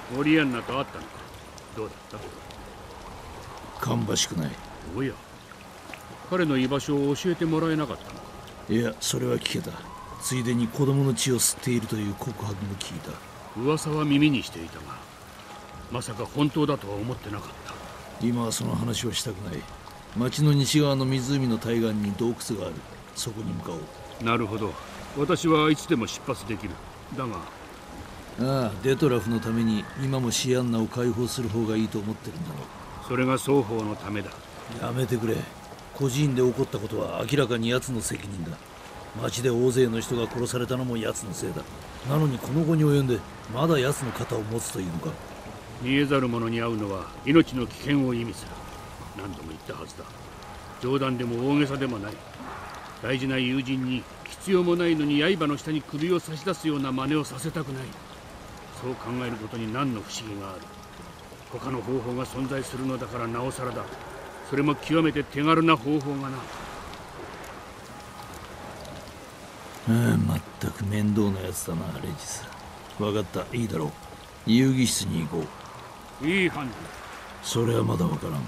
オリアンナと会ったのか。どうだった？ 芳しくない。 おや、彼の居場所を教えてもらえなかったのか。 いや、それは聞けた。ついでに子供の血を吸っているという告白も聞いた。 噂は耳にしていたが、まさか本当だとは思ってなかった。 今はその話はしたくない。町の西側の湖の対岸に洞窟がある。そこに向かおう。 なるほど。私はいつでも出発できる。だが。 ああ、デトラフのために今もシアンナを解放する方がいいと思ってるんだろう。 それが双方のためだ。 やめてくれ。孤児院で起こったことは明らかに奴の責任だ。町で大勢の人が殺されたのも奴のせいだ。なのにこの後に及んでまだ奴の肩を持つというのか。 逃げざる者に会うのは命の危険を意味する。何度も言ったはずだ。冗談でも大げさでもない。大事な友人に必要もないのに刃の下に首を差し出すような真似をさせたくない。そう考えることに何の不思議がある。他の方法が存在するのだからなおさらだ。それも極めて手軽な方法がな。 まったく面倒なやつだな、レジス。分かった、いいだろう。遊戯室に行こう。いい判断。 それはまだ分からん。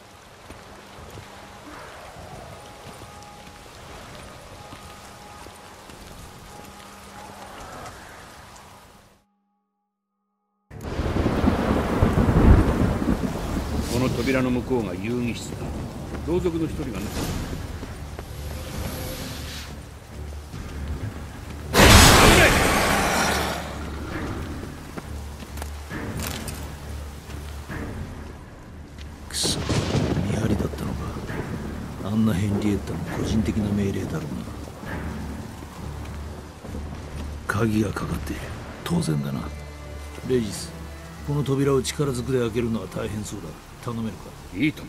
この扉の向こうが遊戯室だ。同族の一人がね。 くそ、見張りだったのか。アンナ・ヘンリエッタの個人的な命令だろうな。鍵がかかっている。当然だな。レジス、この扉を力ずくで開けるのは大変そうだ。頼めるか。 いいとも。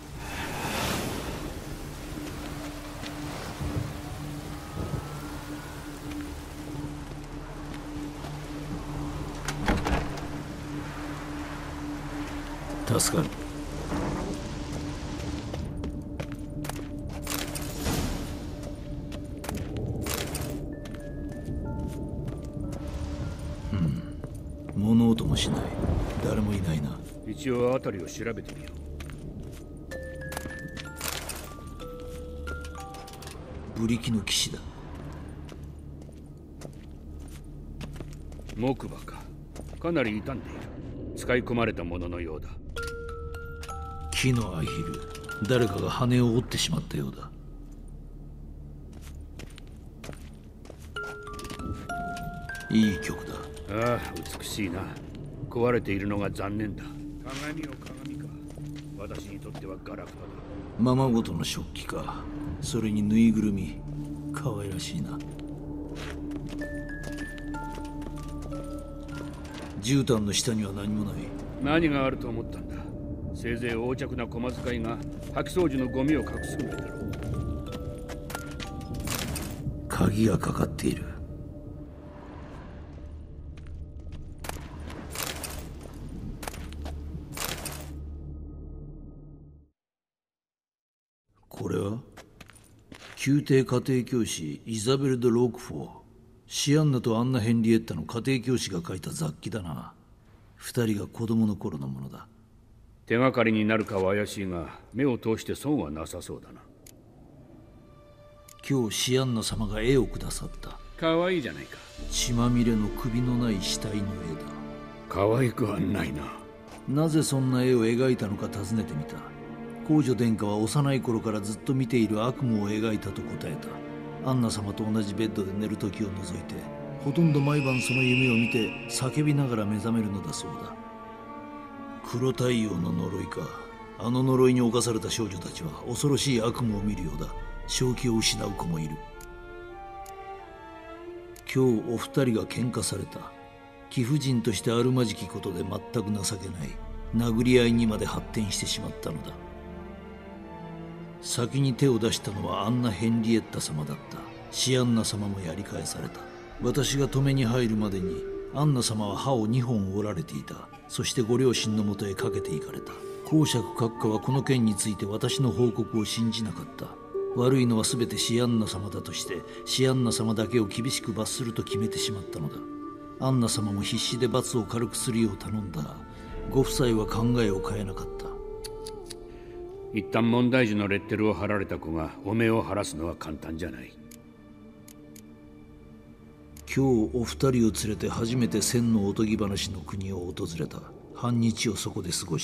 助かる。物音もしない。誰もいないな。 一応辺りを調べてみよう。ブリキの騎士だ。 木馬か。かなり傷んでいる。使い込まれたもののようだ。 木のアヒル。誰かが羽を折ってしまったようだ。いい曲だ。 ああ、美しいな。壊れているのが残念だ。鏡よ鏡か。私にとってはガラクタだ。 ままごとの食器か。それにぬいぐるみ。可愛らしいな。絨毯の下には何もない。 何があると思ったんだ。せいぜい横着な小遣いが掃き掃除のゴミを隠すぐらいだろう。 鍵がかかっている。これは宮廷家庭教師イザベル・ド・ロークフォー。シアンナとアンナ・ヘンリエッタの家庭教師が書いた雑記だな。二人が子供の頃のものだ。 手がかりになるかは怪しいが、目を通して損はなさそうだな。 今日シアンナ様が絵をくださった。 可愛いじゃないか。 血まみれの首のない死体の絵だ。 可愛くはないな。 なぜそんな絵を描いたのか尋ねてみた。皇女殿下は幼い頃からずっと見ている悪夢を描いたと答えた。アンナ様と同じベッドで寝る時を除いて、ほとんど毎晩その夢を見て叫びながら目覚めるのだそうだ。黒太陽の呪いか。あの呪いに侵された少女たちは恐ろしい悪夢を見るようだ。正気を失う子もいる。今日お二人が喧嘩された。貴婦人としてあるまじきことで全く情けない。殴り合いにまで発展してしまったのだ。先に手を出したのはアンナ・ヘンリエッタ様だった。シアンナ様もやり返された。私が止めに入るまでにアンナ様は歯を2本折られていた。そしてご両親のもとへかけていかれた。公爵閣下はこの件について私の報告を信じなかった。悪いのは全てシアンナ様だとして、シアンナ様だけを厳しく罰すると決めてしまったのだ。 アンナ様も必死で罰を軽くするよう頼んだが、ご夫妻は考えを変えなかった。 一旦問題児のレッテルを貼られた子が汚名を晴らすのは簡単じゃない。 今日お二人を連れて初めて千のおとぎ話の国を訪れた。半日をそこで過ごした。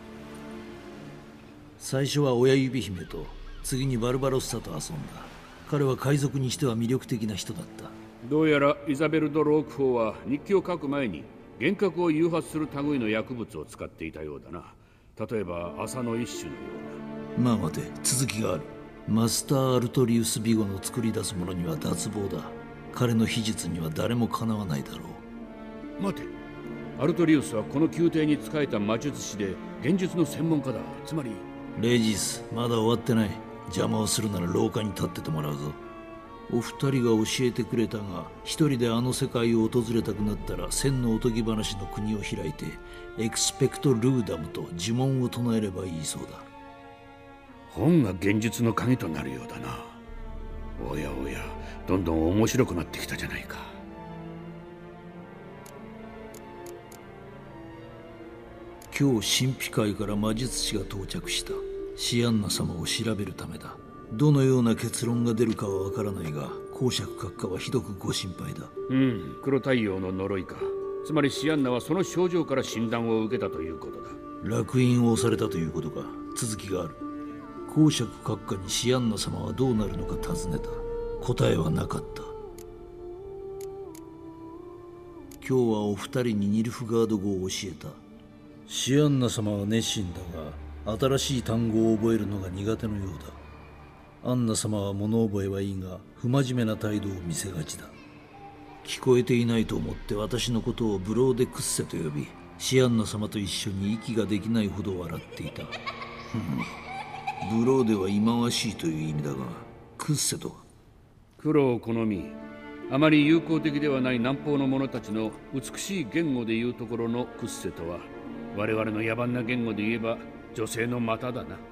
最初は親指姫と、次にバルバロッサと遊んだ。彼は海賊にしては魅力的な人だった。 どうやらイザベル・ド・ロークフォーは日記を書く前に幻覚を誘発する類の薬物を使っていたようだな。例えば麻の一種のような。まあ待て、続きがある。マスター・アルトリウス・ビゴの作り出すものには脱帽だ。彼の秘術には誰もかなわないだろう。待て、アルトリウスはこの宮廷に仕えた魔術師で現実の専門家だ。つまりレジス、まだ終わってない。邪魔をするなら廊下に立っててもらうぞ。お二人が教えてくれたが、一人であの世界を訪れたくなったら千のおとぎ話の国を開いてエクスペクト・ルーダムと呪文を唱えればいいそうだ。 本が現実の鍵となるようだな。おやおや、どんどん面白くなってきたじゃないか。 今日神秘界から魔術師が到着した。シアンナ様を調べるためだ。どのような結論が出るかはわからないが、公爵閣下はひどくご心配だ。 黒太陽の呪いか。つまりシアンナはその症状から診断を受けたということだ。 烙印を押されたということか。続きがある。公爵閣下にシアンナ様はどうなるのか尋ねた。答えはなかった。今日はお二人にニルフガード語を教えた。シアンナ様は熱心だが、新しい単語を覚えるのが苦手のようだ。アンナ様は物覚えはいいが、不真面目な態度を見せがちだ。聞こえていないと思って私のことをブローデクッセと呼び、シアンナ様と一緒に息ができないほど笑っていた。ブローデは忌まわしいという意味だが、クッセとは黒を好み、あまり友好的ではない南方の者たちの美しい言語でいうところのクッセとは、我々の野蛮な言語で言えば女性の股だな。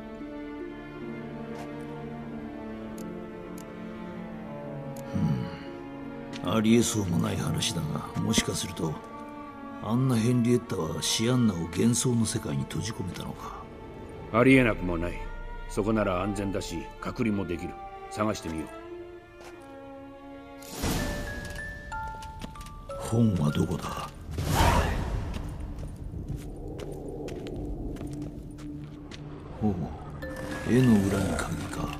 ありえそうもない話だが、もしかするとあんなヘンリエッタはシアンナを幻想の世界に閉じ込めたのか。 ありえなくもない。そこなら安全だし隔離もできる。探してみよう。 本はどこだ。おう、絵の裏に鍵か。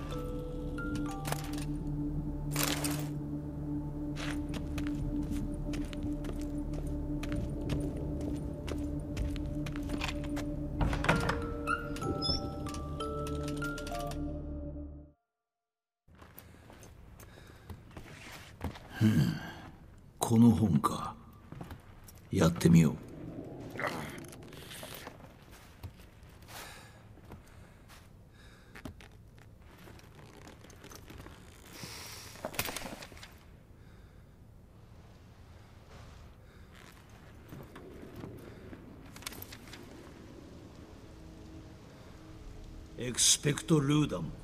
この本か。やってみよう。エクスペクト・ルーダム。